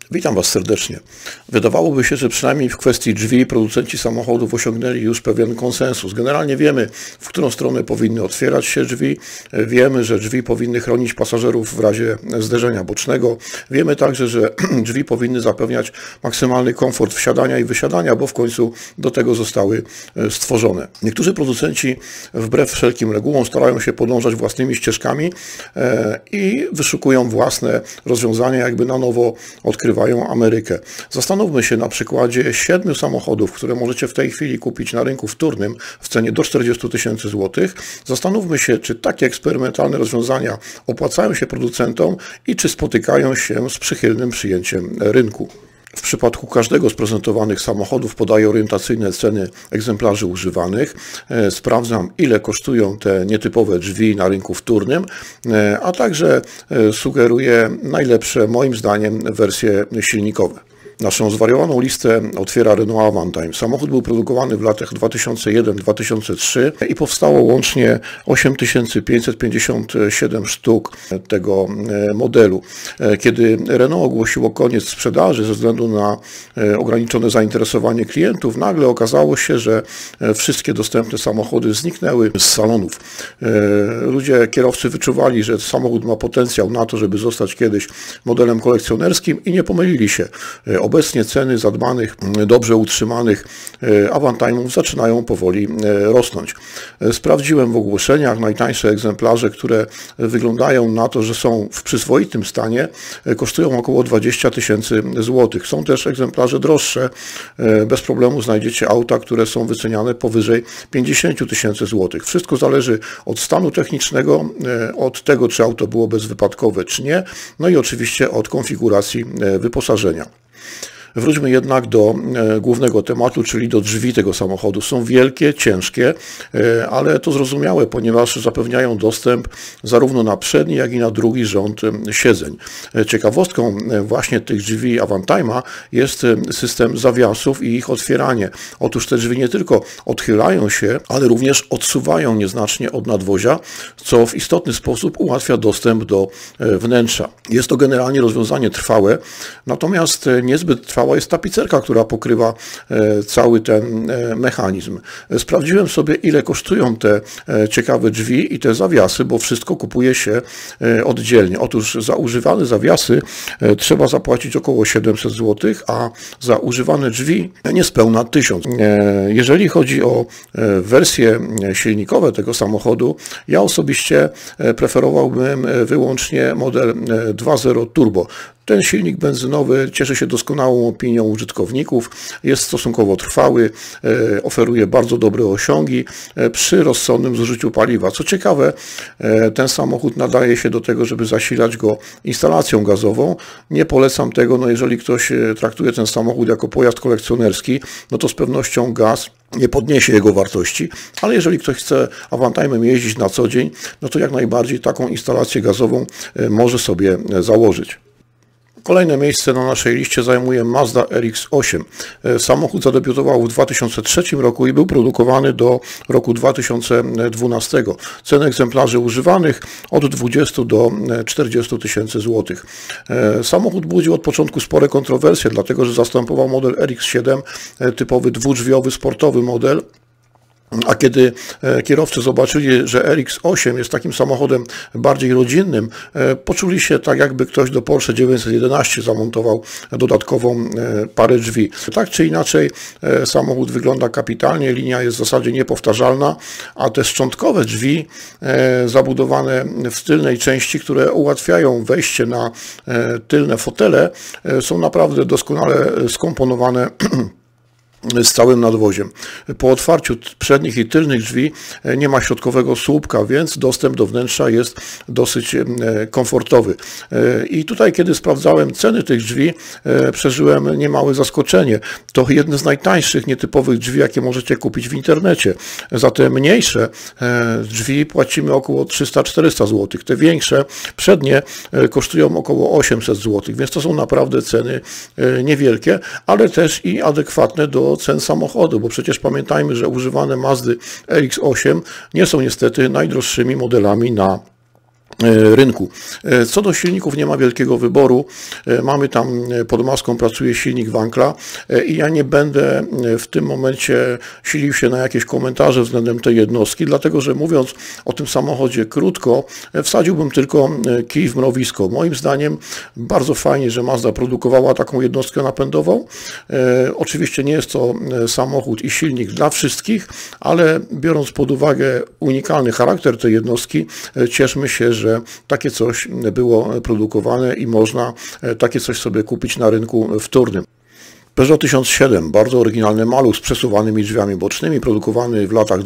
Witam Was serdecznie. Wydawałoby się, że przynajmniej w kwestii drzwi producenci samochodów osiągnęli już pewien konsensus. Generalnie wiemy, w którą stronę powinny otwierać się drzwi. Wiemy, że drzwi powinny chronić pasażerów w razie zderzenia bocznego. Wiemy także, że drzwi powinny zapewniać maksymalny komfort wsiadania i wysiadania, bo w końcu do tego zostały stworzone. Niektórzy producenci wbrew wszelkim regułom starają się podążać własnymi ścieżkami i wyszukują własne rozwiązania, jakby na nowo odkrywają Amerykę. Zastanówmy się na przykładzie 7 samochodów, które możecie w tej chwili kupić na rynku wtórnym w cenie do 40 000 złotych. Zastanówmy się, czy takie eksperymentalne rozwiązania opłacają się producentom i czy spotykają się z przychylnym przyjęciem rynku. W przypadku każdego z prezentowanych samochodów podaję orientacyjne ceny egzemplarzy używanych. Sprawdzam, ile kosztują te nietypowe drzwi na rynku wtórnym, a także sugeruję najlepsze, moim zdaniem, wersje silnikowe. Naszą zwariowaną listę otwiera Renault Avantime. Samochód był produkowany w latach 2001-2003 i powstało łącznie 8557 sztuk tego modelu. Kiedy Renault ogłosiło koniec sprzedaży ze względu na ograniczone zainteresowanie klientów, nagle okazało się, że wszystkie dostępne samochody zniknęły z salonów. Kierowcy wyczuwali, że samochód ma potencjał na to, żeby zostać kiedyś modelem kolekcjonerskim i nie pomylili się. Obecnie ceny zadbanych, dobrze utrzymanych Avantime'ów zaczynają powoli rosnąć. Sprawdziłem w ogłoszeniach najtańsze egzemplarze, które wyglądają na to, że są w przyzwoitym stanie, kosztują około 20 000 złotych. Są też egzemplarze droższe. Bez problemu znajdziecie auta, które są wyceniane powyżej 50 000 złotych. Wszystko zależy od stanu technicznego, od tego, czy auto było bezwypadkowe, czy nie, no i oczywiście od konfiguracji wyposażenia. Wróćmy jednak do głównego tematu, czyli do drzwi tego samochodu. Są wielkie, ciężkie, ale to zrozumiałe, ponieważ zapewniają dostęp zarówno na przedni, jak i na drugi rząd siedzeń. Ciekawostką właśnie tych drzwi Avantime'a jest system zawiasów i ich otwieranie. Otóż te drzwi nie tylko odchylają się, ale również odsuwają nieznacznie od nadwozia, co w istotny sposób ułatwia dostęp do wnętrza. Jest to generalnie rozwiązanie trwałe, natomiast niezbyt trwała jest tapicerka, która pokrywa cały ten mechanizm. Sprawdziłem sobie, ile kosztują te ciekawe drzwi i te zawiasy, bo wszystko kupuje się oddzielnie. Otóż za używane zawiasy trzeba zapłacić około 700 zł, a za używane drzwi niespełna 1000. Jeżeli chodzi o wersje silnikowe tego samochodu, ja osobiście preferowałbym wyłącznie model 2.0 Turbo. Ten silnik benzynowy cieszy się doskonałą opinią użytkowników, jest stosunkowo trwały, oferuje bardzo dobre osiągi przy rozsądnym zużyciu paliwa. Co ciekawe, ten samochód nadaje się do tego, żeby zasilać go instalacją gazową. Nie polecam tego, no jeżeli ktoś traktuje ten samochód jako pojazd kolekcjonerski, no to z pewnością gaz nie podniesie jego wartości, ale jeżeli ktoś chce Avantime'em jeździć na co dzień, no to jak najbardziej taką instalację gazową może sobie założyć. Kolejne miejsce na naszej liście zajmuje Mazda RX-8. Samochód zadebiutował w 2003 roku i był produkowany do roku 2012. Ceny egzemplarzy używanych od 20 do 40 000 złotych. Samochód budził od początku spore kontrowersje, dlatego że zastępował model RX-7, typowy dwudrzwiowy sportowy model. A kiedy kierowcy zobaczyli, że RX-8 jest takim samochodem bardziej rodzinnym, poczuli się tak, jakby ktoś do Porsche 911 zamontował dodatkową parę drzwi. Tak czy inaczej samochód wygląda kapitalnie, linia jest w zasadzie niepowtarzalna, a te szczątkowe drzwi zabudowane w tylnej części, które ułatwiają wejście na tylne fotele, są naprawdę doskonale skomponowane z całym nadwoziem. Po otwarciu przednich i tylnych drzwi nie ma środkowego słupka, więc dostęp do wnętrza jest dosyć komfortowy. I tutaj, kiedy sprawdzałem ceny tych drzwi, przeżyłem niemałe zaskoczenie. To jedne z najtańszych nietypowych drzwi, jakie możecie kupić w internecie. Za te mniejsze drzwi płacimy około 300-400 zł. Te większe, przednie, kosztują około 800 zł, więc to są naprawdę ceny niewielkie, ale też i adekwatne do cen samochodu, bo przecież pamiętajmy, że używane Mazdy RX-8 nie są niestety najdroższymi modelami na rynku. Co do silników nie ma wielkiego wyboru. Mamy tam, pod maską pracuje silnik Wankla i ja nie będę w tym momencie silił się na jakieś komentarze względem tej jednostki, dlatego że mówiąc o tym samochodzie krótko, wsadziłbym tylko kij w mrowisko. Moim zdaniem bardzo fajnie, że Mazda produkowała taką jednostkę napędową. Oczywiście nie jest to samochód i silnik dla wszystkich, ale biorąc pod uwagę unikalny charakter tej jednostki, cieszmy się, że takie coś było produkowane i można takie coś sobie kupić na rynku wtórnym. Peugeot 1007, bardzo oryginalny maluch z przesuwanymi drzwiami bocznymi, produkowany w latach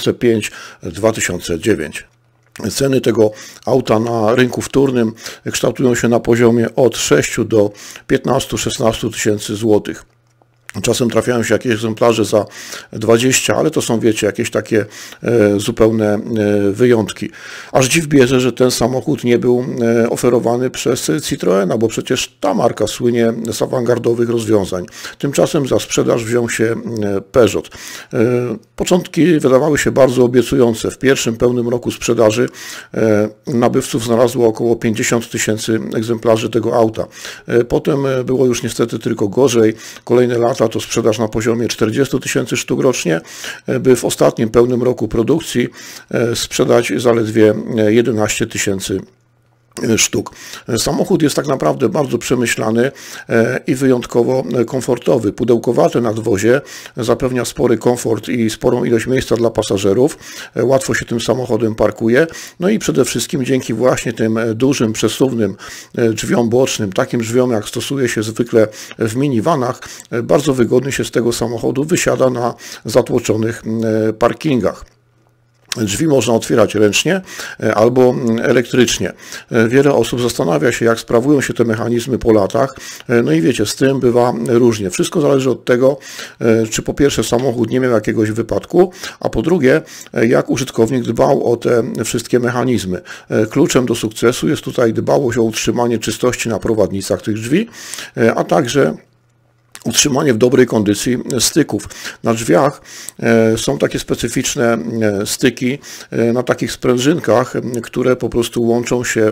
2005-2009. Ceny tego auta na rynku wtórnym kształtują się na poziomie od 6 do 15-16 tysięcy złotych. Czasem trafiają się jakieś egzemplarze za 20, ale to są, wiecie, jakieś takie zupełne wyjątki. Aż dziw bierze, że ten samochód nie był oferowany przez Citroena, bo przecież ta marka słynie z awangardowych rozwiązań. Tymczasem za sprzedaż wziął się Peugeot. Początki wydawały się bardzo obiecujące. W pierwszym pełnym roku sprzedaży nabywców znalazło około 50 tysięcy egzemplarzy tego auta. Potem było już niestety tylko gorzej. Kolejne lata to sprzedaż na poziomie 40 tysięcy sztuk rocznie, by w ostatnim pełnym roku produkcji sprzedać zaledwie 11 tysięcy sztuk. Samochód jest tak naprawdę bardzo przemyślany i wyjątkowo komfortowy. Pudełkowate nadwozie zapewnia spory komfort i sporą ilość miejsca dla pasażerów. Łatwo się tym samochodem parkuje. No i przede wszystkim dzięki właśnie tym dużym, przesuwnym drzwiom bocznym, takim drzwiom jak stosuje się zwykle w minivanach, bardzo wygodnie się z tego samochodu wysiada na zatłoczonych parkingach. Drzwi można otwierać ręcznie albo elektrycznie. Wiele osób zastanawia się, jak sprawują się te mechanizmy po latach. No i wiecie, z tym bywa różnie. Wszystko zależy od tego, czy po pierwsze samochód nie miał jakiegoś wypadku, a po drugie, jak użytkownik dbał o te wszystkie mechanizmy. Kluczem do sukcesu jest tutaj dbałość o utrzymanie czystości na prowadnicach tych drzwi, a także utrzymanie w dobrej kondycji styków. Na drzwiach są takie specyficzne styki na takich sprężynkach, które po prostu łączą się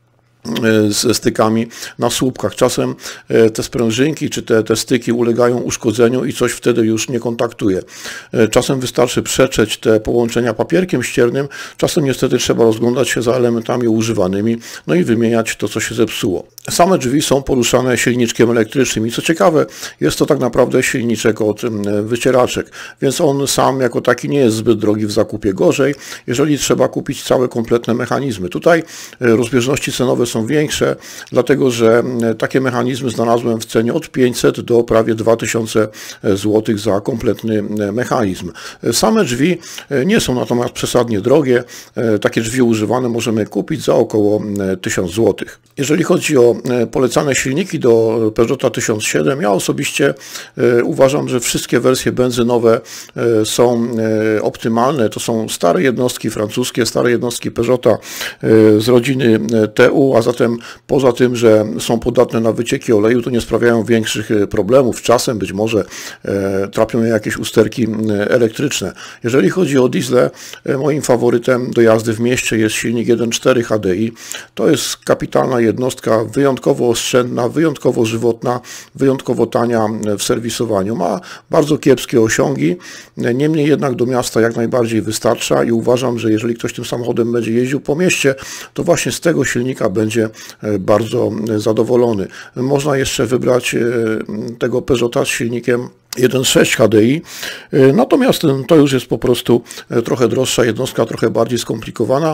ze stykami na słupkach. Czasem te sprężynki czy te styki ulegają uszkodzeniu i coś wtedy już nie kontaktuje. Czasem wystarczy przetrzeć te połączenia papierkiem ściernym, czasem niestety trzeba rozglądać się za elementami używanymi, no i wymieniać to, co się zepsuło. Same drzwi są poruszane silniczkiem elektrycznym i co ciekawe, jest to tak naprawdę silniczek od wycieraczek, więc on sam jako taki nie jest zbyt drogi w zakupie. Gorzej, jeżeli trzeba kupić całe kompletne mechanizmy. Tutaj rozbieżności cenowe są większe, dlatego że takie mechanizmy znalazłem w cenie od 500 do prawie 2000 zł za kompletny mechanizm. Same drzwi nie są natomiast przesadnie drogie. Takie drzwi używane możemy kupić za około 1000 zł. Jeżeli chodzi o polecane silniki do Peugeota 1007, ja osobiście uważam, że wszystkie wersje benzynowe są optymalne. To są stare jednostki francuskie, stare jednostki Peugeota z rodziny TU, a zatem poza tym, że są podatne na wycieki oleju, to nie sprawiają większych problemów. Czasem być może trapią je jakieś usterki elektryczne. Jeżeli chodzi o diesle, moim faworytem do jazdy w mieście jest silnik 1.4 HDI. To jest kapitalna jednostka, wyjątkowo oszczędna, wyjątkowo żywotna, wyjątkowo tania w serwisowaniu. Ma bardzo kiepskie osiągi, niemniej jednak do miasta jak najbardziej wystarcza i uważam, że jeżeli ktoś tym samochodem będzie jeździł po mieście, to właśnie z tego silnika będzie bardzo zadowolony. Można jeszcze wybrać tego Peugeota z silnikiem 1.6 HDI, natomiast to już jest po prostu trochę droższa jednostka, trochę bardziej skomplikowana,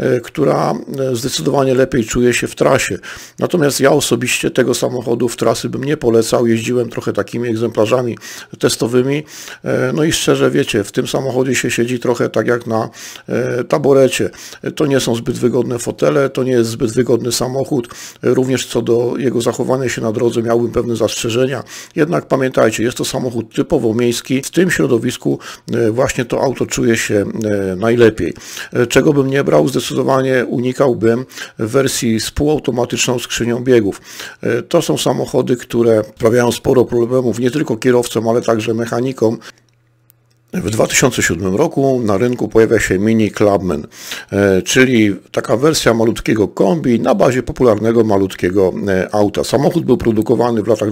która zdecydowanie lepiej czuje się w trasie. Natomiast ja osobiście tego samochodu w trasy bym nie polecał, jeździłem trochę takimi egzemplarzami testowymi, no i szczerze wiecie, w tym samochodzie się siedzi trochę tak jak na taborecie. To nie są zbyt wygodne fotele, to nie jest zbyt wygodny samochód, również co do jego zachowania się na drodze miałbym pewne zastrzeżenia, jednak pamiętajcie, jest to samochód typowo miejski. W tym środowisku właśnie to auto czuje się najlepiej. Czego bym nie brał? Zdecydowanie unikałbym wersji z półautomatyczną skrzynią biegów. To są samochody, które sprawiają sporo problemów nie tylko kierowcom, ale także mechanikom. W 2007 roku na rynku pojawia się Mini Clubman, czyli taka wersja malutkiego kombi na bazie popularnego malutkiego auta. Samochód był produkowany w latach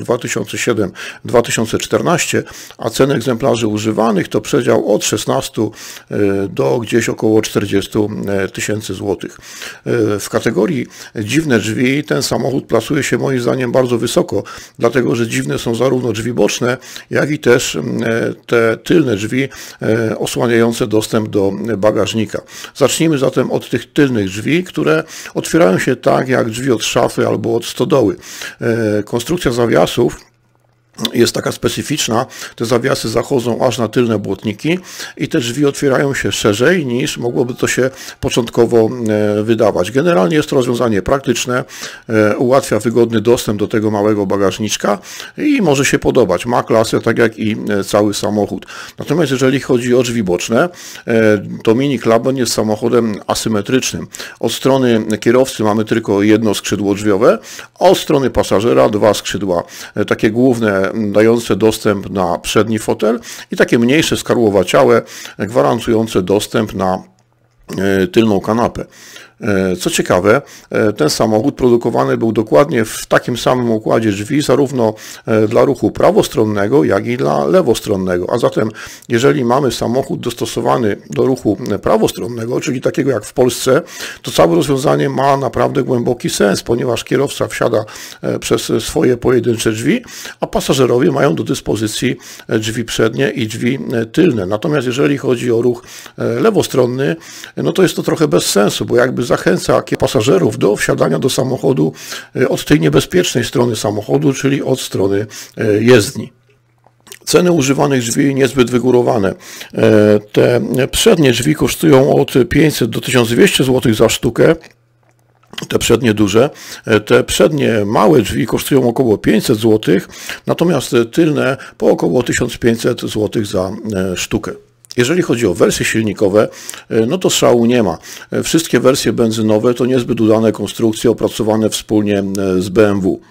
2007-2014, a ceny egzemplarzy używanych to przedział od 16 do gdzieś około 40 tysięcy złotych. W kategorii dziwne drzwi ten samochód plasuje się moim zdaniem bardzo wysoko, dlatego że dziwne są zarówno drzwi boczne, jak i też te tylne drzwi osłaniające dostęp do bagażnika. Zacznijmy zatem od tych tylnych drzwi, które otwierają się tak jak drzwi od szafy albo od stodoły. Konstrukcja zawiasów jest taka specyficzna, te zawiasy zachodzą aż na tylne błotniki i te drzwi otwierają się szerzej niż mogłoby to się początkowo wydawać. Generalnie jest to rozwiązanie praktyczne, ułatwia wygodny dostęp do tego małego bagażniczka i może się podobać. Ma klasę tak jak i cały samochód. Natomiast jeżeli chodzi o drzwi boczne, to Mini Clubman jest samochodem asymetrycznym. Od strony kierowcy mamy tylko jedno skrzydło drzwiowe, a od strony pasażera dwa skrzydła, takie główne dające dostęp na przedni fotel i takie mniejsze skarłowaciałe gwarantujące dostęp na tylną kanapę. Co ciekawe, ten samochód produkowany był dokładnie w takim samym układzie drzwi, zarówno dla ruchu prawostronnego, jak i dla lewostronnego. A zatem, jeżeli mamy samochód dostosowany do ruchu prawostronnego, czyli takiego jak w Polsce, to całe rozwiązanie ma naprawdę głęboki sens, ponieważ kierowca wsiada przez swoje pojedyncze drzwi, a pasażerowie mają do dyspozycji drzwi przednie i drzwi tylne. Natomiast jeżeli chodzi o ruch lewostronny, no to jest to trochę bez sensu, bo jakby zachęca pasażerów do wsiadania do samochodu od tej niebezpiecznej strony samochodu, czyli od strony jezdni. Ceny używanych drzwi niezbyt wygórowane. Te przednie drzwi kosztują od 500 do 1200 zł za sztukę. Te przednie duże, te przednie małe drzwi kosztują około 500 zł, natomiast tylne po około 1500 zł za sztukę. Jeżeli chodzi o wersje silnikowe, no to szału nie ma. Wszystkie wersje benzynowe to niezbyt udane konstrukcje opracowane wspólnie z BMW.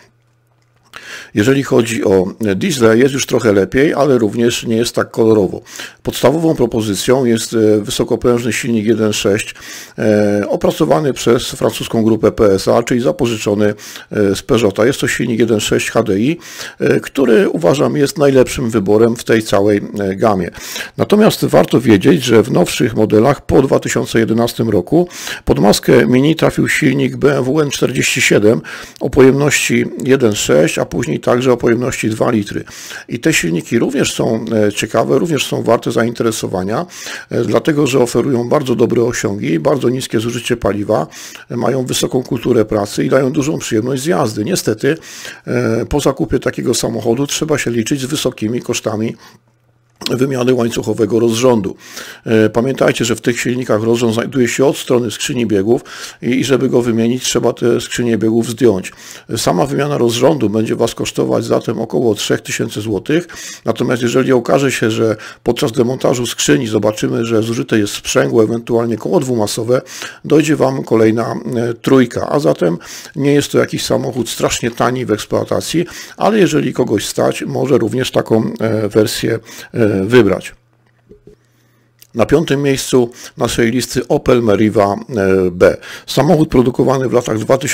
Jeżeli chodzi o diesle, jest już trochę lepiej, ale również nie jest tak kolorowo. Podstawową propozycją jest wysokoprężny silnik 1.6 opracowany przez francuską grupę PSA, czyli zapożyczony z Peugeota. Jest to silnik 1.6 HDI, który uważam jest najlepszym wyborem w tej całej gamie. Natomiast warto wiedzieć, że w nowszych modelach po 2011 roku pod maskę Mini trafił silnik BMW N47 o pojemności 1.6, a później także o pojemności 2 litry. I te silniki również są ciekawe, również są warte zainteresowania, dlatego że oferują bardzo dobre osiągi, bardzo niskie zużycie paliwa, mają wysoką kulturę pracy i dają dużą przyjemność z jazdy. Niestety po zakupie takiego samochodu trzeba się liczyć z wysokimi kosztami wymiany łańcuchowego rozrządu. Pamiętajcie, że w tych silnikach rozrząd znajduje się od strony skrzyni biegów i żeby go wymienić, trzeba te skrzynie biegów zdjąć. Sama wymiana rozrządu będzie Was kosztować zatem około 3000 zł. Natomiast jeżeli okaże się, że podczas demontażu skrzyni zobaczymy, że zużyte jest sprzęgło, ewentualnie koło dwumasowe, dojdzie Wam kolejna trójka. A zatem nie jest to jakiś samochód strasznie tani w eksploatacji, ale jeżeli kogoś stać, może również taką wersję wybrać. Na 5. miejscu naszej listy Opel Meriva B. Samochód produkowany w latach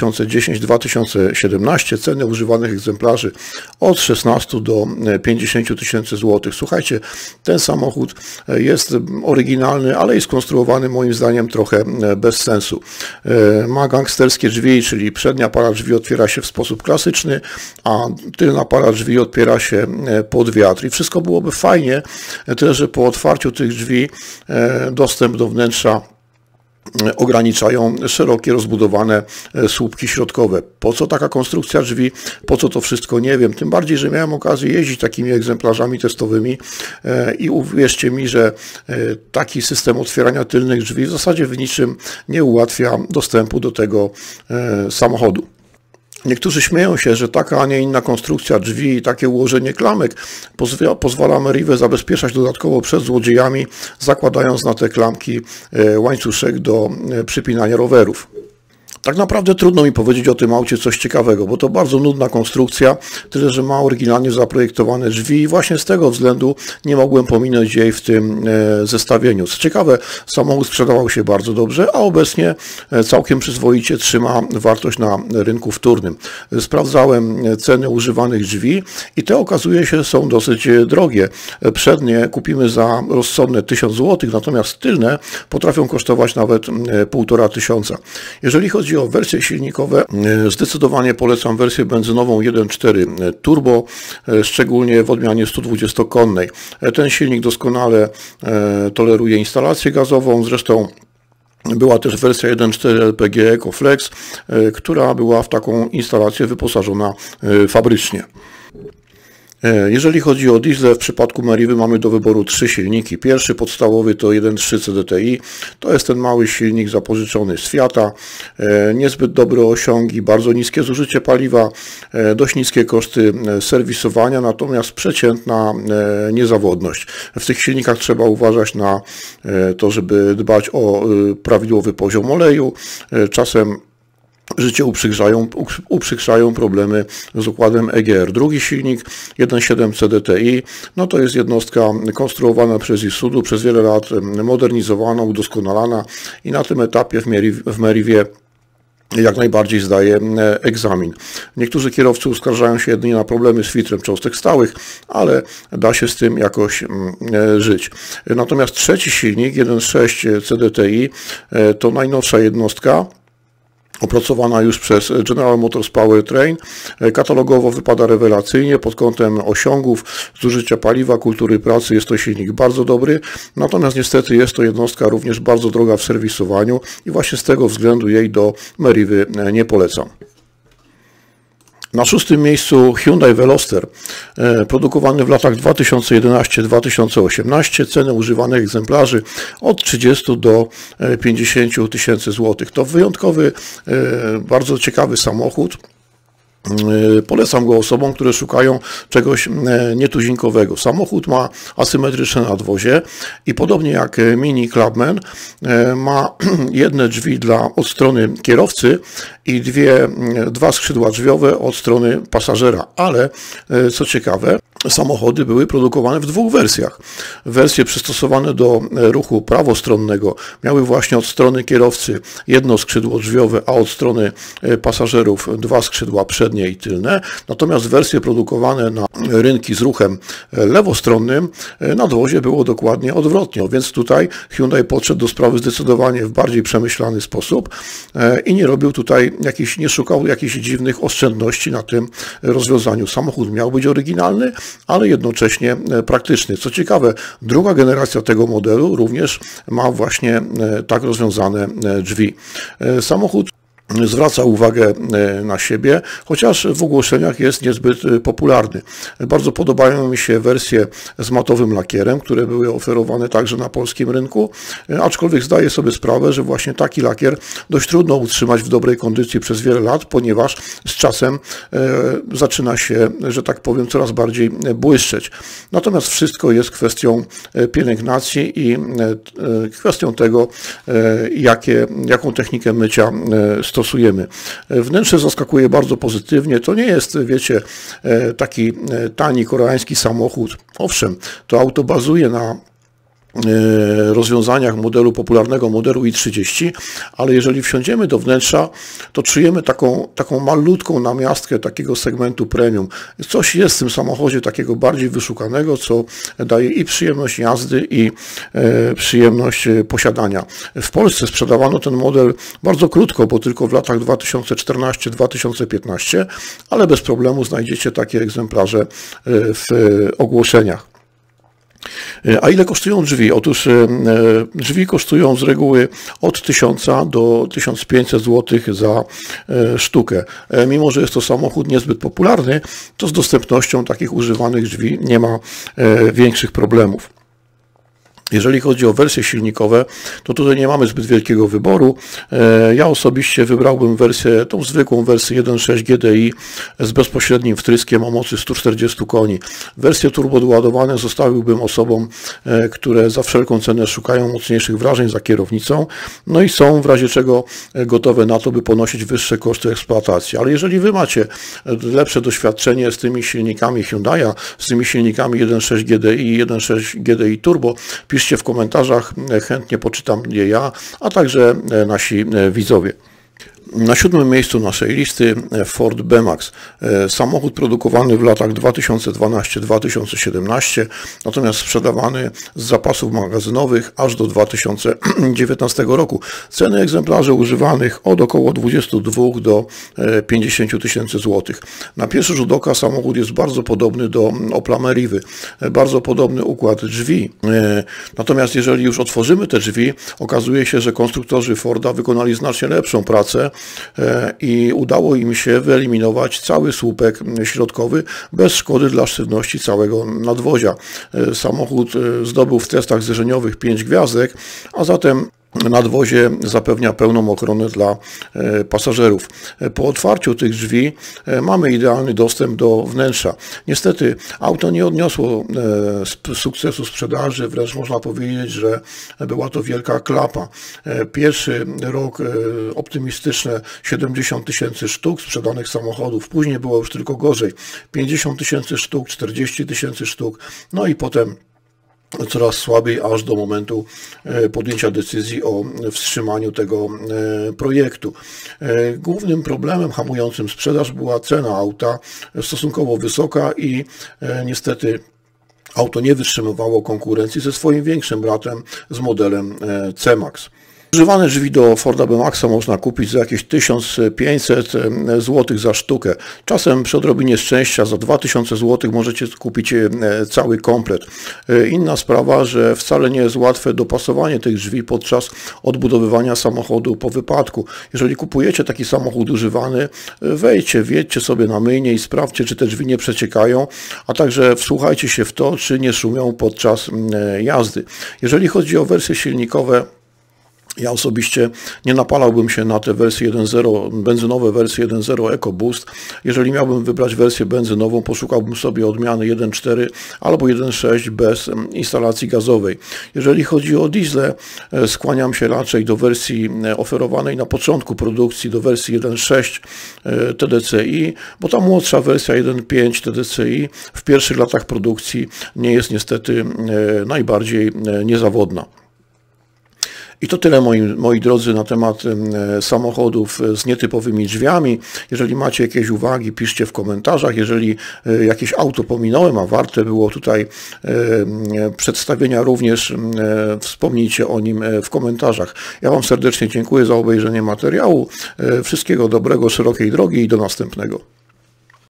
2010-2017, ceny używanych egzemplarzy od 16 do 50 tysięcy złotych. Słuchajcie, ten samochód jest oryginalny, ale jest skonstruowany moim zdaniem trochę bez sensu. Ma gangsterskie drzwi, czyli przednia para drzwi otwiera się w sposób klasyczny, a tylna para drzwi otwiera się pod wiatr. I wszystko byłoby fajnie, tyle że po otwarciu tych drzwi dostęp do wnętrza ograniczają szerokie, rozbudowane słupki środkowe. Po co taka konstrukcja drzwi? Po co to wszystko? Nie wiem. Tym bardziej, że miałem okazję jeździć takimi egzemplarzami testowymi i uwierzcie mi, że taki system otwierania tylnych drzwi w zasadzie w niczym nie ułatwia dostępu do tego samochodu. Niektórzy śmieją się, że taka, a nie inna konstrukcja drzwi i takie ułożenie klamek pozwala Merivę zabezpieczać dodatkowo przed złodziejami, zakładając na te klamki łańcuszek do przypinania rowerów. Tak naprawdę trudno mi powiedzieć o tym aucie coś ciekawego, bo to bardzo nudna konstrukcja, tyle że ma oryginalnie zaprojektowane drzwi i właśnie z tego względu nie mogłem pominąć jej w tym zestawieniu. Co ciekawe, samochód sprzedawał się bardzo dobrze, a obecnie całkiem przyzwoicie trzyma wartość na rynku wtórnym. Sprawdzałem ceny używanych drzwi i te okazuje się są dosyć drogie. Przednie kupimy za rozsądne 1000 zł, natomiast tylne potrafią kosztować nawet 1500. Jeżeli chodzi o wersje silnikowe, zdecydowanie polecam wersję benzynową 1.4 turbo, szczególnie w odmianie 120-konnej. Ten silnik doskonale toleruje instalację gazową, zresztą była też wersja 1.4 LPG EcoFlex, która była w taką instalację wyposażona fabrycznie. Jeżeli chodzi o diesle, w przypadku Merivy mamy do wyboru 3 silniki. Pierwszy podstawowy to 1.3 CDTI, to jest ten mały silnik zapożyczony z Fiata, niezbyt dobre osiągi, bardzo niskie zużycie paliwa, dość niskie koszty serwisowania, natomiast przeciętna niezawodność. W tych silnikach trzeba uważać na to, żeby dbać o prawidłowy poziom oleju, czasem życie uprzykrzają problemy z układem EGR. Drugi silnik, 1.7 CDTI, no to jest jednostka konstruowana przez Isuzu, przez wiele lat modernizowana, udoskonalana i na tym etapie w Merivie jak najbardziej zdaje egzamin. Niektórzy kierowcy uskarżają się jedynie na problemy z filtrem cząstek stałych, ale da się z tym jakoś żyć. Natomiast trzeci silnik, 1.6 CDTI, to najnowsza jednostka, opracowana już przez General Motors Powertrain. Katalogowo wypada rewelacyjnie pod kątem osiągów, zużycia paliwa, kultury pracy. Jest to silnik bardzo dobry, natomiast niestety jest to jednostka również bardzo droga w serwisowaniu i właśnie z tego względu jej do Merivy nie polecam. Na 6. miejscu Hyundai Veloster, produkowany w latach 2011-2018, ceny używanych egzemplarzy od 30 do 50 tysięcy złotych. To wyjątkowy, bardzo ciekawy samochód. Polecam go osobom, które szukają czegoś nietuzinkowego. Samochód ma asymetryczne nadwozie i podobnie jak Mini Clubman ma jedne drzwi od strony kierowcy i dwa skrzydła drzwiowe od strony pasażera. Ale co ciekawe, samochody były produkowane w 2 wersjach. Wersje przystosowane do ruchu prawostronnego miały właśnie od strony kierowcy jedno skrzydło drzwiowe, a od strony pasażerów 2 skrzydła przednie i tylne. Natomiast wersje produkowane na rynki z ruchem lewostronnym nadwozie było dokładnie odwrotnie. Więc tutaj Hyundai podszedł do sprawy zdecydowanie w bardziej przemyślany sposób i nie szukał jakichś dziwnych oszczędności na tym rozwiązaniu. Samochód miał być oryginalny, ale jednocześnie praktyczny. Co ciekawe, druga generacja tego modelu również ma właśnie tak rozwiązane drzwi. Samochód zwraca uwagę na siebie, chociaż w ogłoszeniach jest niezbyt popularny. Bardzo podobają mi się wersje z matowym lakierem, które były oferowane także na polskim rynku, aczkolwiek zdaję sobie sprawę, że właśnie taki lakier dość trudno utrzymać w dobrej kondycji przez wiele lat, ponieważ z czasem zaczyna się, że tak powiem, coraz bardziej błyszczeć. Natomiast wszystko jest kwestią pielęgnacji i kwestią tego, jaką technikę mycia stosujemy. Wnętrze zaskakuje bardzo pozytywnie. To nie jest, wiecie, taki tani koreański samochód. Owszem, to auto bazuje na rozwiązaniach popularnego modelu i30, ale jeżeli wsiądziemy do wnętrza, to czujemy taką malutką namiastkę takiego segmentu premium. Coś jest w tym samochodzie takiego bardziej wyszukanego, co daje i przyjemność jazdy, i przyjemność posiadania. W Polsce sprzedawano ten model bardzo krótko, bo tylko w latach 2014-2015, ale bez problemu znajdziecie takie egzemplarze w ogłoszeniach. A ile kosztują drzwi? Otóż drzwi kosztują z reguły od 1000 do 1500 zł za sztukę. Mimo że jest to samochód niezbyt popularny, to z dostępnością takich używanych drzwi nie ma większych problemów. Jeżeli chodzi o wersje silnikowe, to tutaj nie mamy zbyt wielkiego wyboru. Ja osobiście wybrałbym wersję, tą zwykłą wersję 1.6 GDI z bezpośrednim wtryskiem o mocy 140 koni. Wersje turbodoładowane zostawiłbym osobom, które za wszelką cenę szukają mocniejszych wrażeń za kierownicą, no i są w razie czego gotowe na to, by ponosić wyższe koszty eksploatacji. Ale jeżeli Wy macie lepsze doświadczenie z tymi silnikami Hyundai'a, z tymi silnikami 1.6 GDI i 1.6 GDI Turbo, piszcie w komentarzach, chętnie poczytam je ja, a także nasi widzowie. Na 7. miejscu naszej listy Ford B-Max. Samochód produkowany w latach 2012-2017, natomiast sprzedawany z zapasów magazynowych aż do 2019 roku. Ceny egzemplarzy używanych od około 22 do 50 tysięcy złotych. Na pierwszy rzut oka samochód jest bardzo podobny do Opla Merivy, bardzo podobny układ drzwi. Natomiast jeżeli już otworzymy te drzwi, okazuje się, że konstruktorzy Forda wykonali znacznie lepszą pracę i udało im się wyeliminować cały słupek środkowy bez szkody dla sztywności całego nadwozia. Samochód zdobył w testach zderzeniowych 5 gwiazdek, a zatem nadwozie zapewnia pełną ochronę dla pasażerów. Po otwarciu tych drzwi mamy idealny dostęp do wnętrza. Niestety auto nie odniosło sukcesu sprzedaży, wręcz można powiedzieć, że była to wielka klapa. Pierwszy rok optymistyczne 70 tysięcy sztuk sprzedanych samochodów, później było już tylko gorzej, 50 tysięcy sztuk, 40 tysięcy sztuk, no i potem coraz słabiej, aż do momentu podjęcia decyzji o wstrzymaniu tego projektu. Głównym problemem hamującym sprzedaż była cena auta stosunkowo wysoka i niestety auto nie wytrzymywało konkurencji ze swoim większym bratem, z modelem C-Max. Używane drzwi do Forda B-Maxa można kupić za jakieś 1500 zł za sztukę. Czasem przy odrobinie szczęścia za 2000 zł możecie kupić cały komplet. Inna sprawa, że wcale nie jest łatwe dopasowanie tych drzwi podczas odbudowywania samochodu po wypadku. Jeżeli kupujecie taki samochód używany, wjedźcie sobie na myjnię i sprawdźcie, czy te drzwi nie przeciekają, a także wsłuchajcie się w to, czy nie szumią podczas jazdy. Jeżeli chodzi o wersje silnikowe, ja osobiście nie napalałbym się na te wersje 1.0, benzynowe wersje 1.0 EcoBoost. Jeżeli miałbym wybrać wersję benzynową, poszukałbym sobie odmiany 1.4 albo 1.6 bez instalacji gazowej. Jeżeli chodzi o diesle, skłaniam się raczej do wersji oferowanej na początku produkcji, do wersji 1.6 TDCi, bo ta młodsza wersja 1.5 TDCi w pierwszych latach produkcji nie jest niestety najbardziej niezawodna. I to tyle, moi drodzy, na temat samochodów z nietypowymi drzwiami. Jeżeli macie jakieś uwagi, piszcie w komentarzach. Jeżeli jakieś auto pominąłem, a warte było tutaj przedstawienia również, wspomnijcie o nim w komentarzach. Ja Wam serdecznie dziękuję za obejrzenie materiału. Wszystkiego dobrego, szerokiej drogi i do następnego.